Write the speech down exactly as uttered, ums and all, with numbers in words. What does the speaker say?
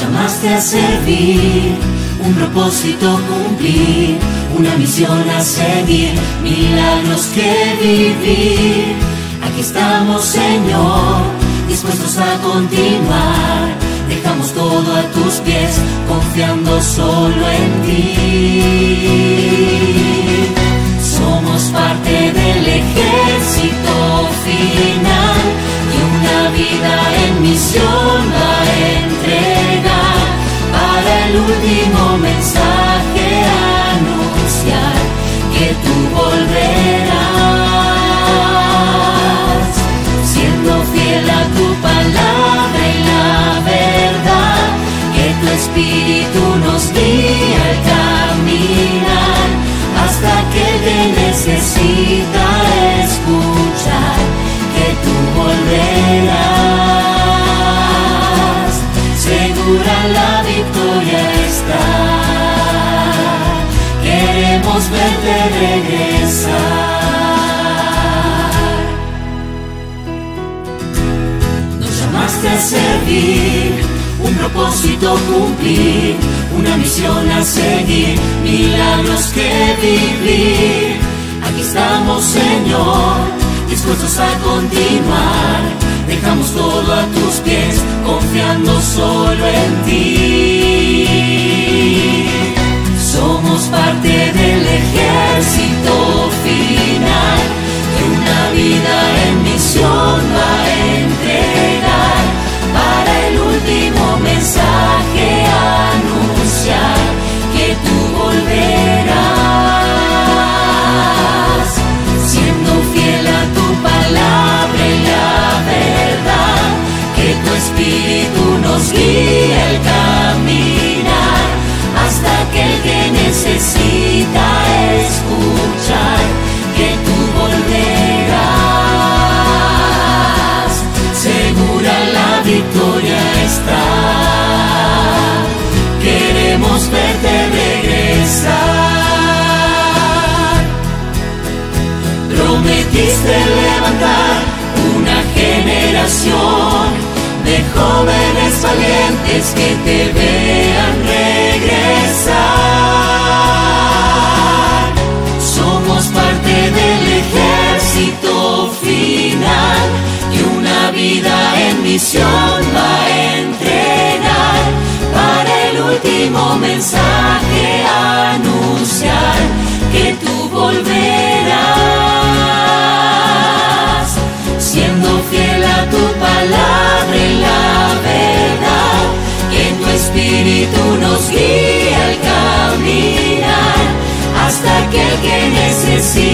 llamaste a servir, un propósito cumplir, una misión a seguir, milagros que vivir. Aquí estamos, Señor, dispuestos a continuar. Dejamos todo a tus pies, confiando solo en ti. Somos parte del ejército final y una vida en misión va a entregar para el último mensaje anunciar que tú volverás, siendo fiel a tu palabra y la verdad, que tu espíritu nos guía al caminar hasta que el que necesita escuchar que tú volverás. Segura la victoria está, queremos verte regresar. Nos llamaste a servir, un propósito cumplir, una misión a seguir, milagros que vivir. Aquí estamos, Señor, dispuestos a continuar. Dejamos todo a tus pies, confiando solo en ti. Somos parte del ejército final que una vida en misión va a entregar para el último mensaje anunciar que tú volverás, siendo fiel a tu palabra y la verdad, que tu espíritu nos guía al caminar hasta que el que necesita escuchar que tú volverás. Segura la victoria está, queremos verte regresar. Prometiste levantar una generación de jóvenes valientes que te vean regresar. Somos parte del ejército final y una vida en misión va a entregar para el último mensaje anunciar que tú volverás, siendo fiel a tu palabra y la verdad, que tu espíritu nos guía al caminar hasta que el que necesita